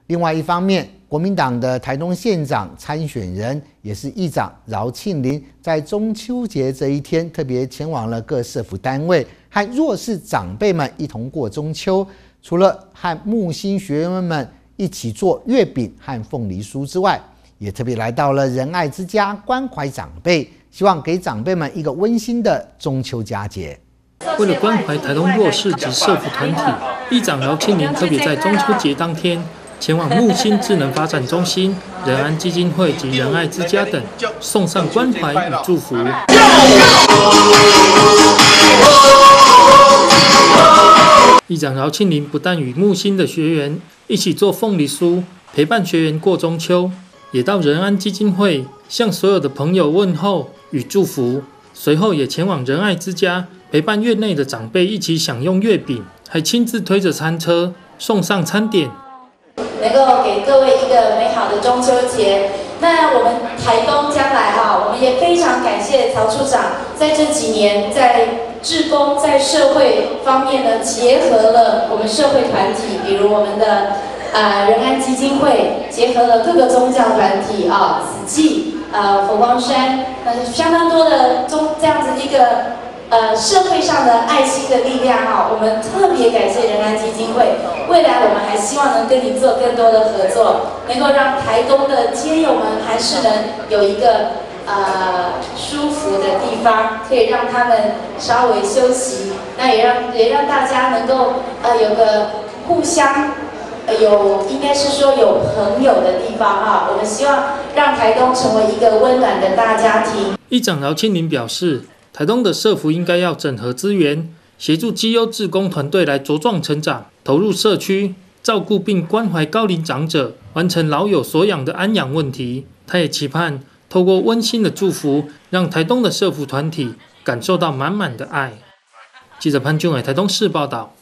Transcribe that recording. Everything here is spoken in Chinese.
另外一方面，国民党的台东县长参选人也是议长饶庆林，在中秋节这一天特别前往了各社福单位，和弱势长辈们一同过中秋。除了和木星学员们一起做月饼和凤梨酥之外，也特别来到了仁爱之家关怀长辈，希望给长辈们一个温馨的中秋佳节。 为了关怀台东弱势及社福团体，议长饶庆林特别在中秋节当天前往木星智能发展中心、仁安基金会及仁爱之家等，送上关怀与祝福。议长饶庆林不但与木星的学员一起做凤梨酥，陪伴学员过中秋，也到仁安基金会向所有的朋友问候与祝福。随后也前往仁爱之家，陪伴院内的长辈一起享用月饼，还亲自推着餐车送上餐点。 能够给各位一个美好的中秋节。那我们台东将来我们也非常感谢曹处长在这几年在志工在社会方面呢，结合了我们社会团体，比如我们的仁安基金会，结合了各个宗教团体慈济、佛光山，相当多的这样子一个社会上的爱心的力量我们特别感谢仁安基金会。未来我们还希望能跟你做更多的合作，能够让台东的街友们还是能有一个舒服的地方，可以让他们稍微休息，那也让大家能够有个互相应该是说有朋友的地方我们希望让台东成为一个温暖的大家庭。 议长饶庆林表示，台东的社福应该要整合资源，协助绩优志工团队来茁壮成长，投入社区，照顾并关怀高龄长者，完成老有所养的安养问题。他也期盼透过温馨的祝福，让台东的社福团体感受到满满的爱。记者潘俊伟台东市报道。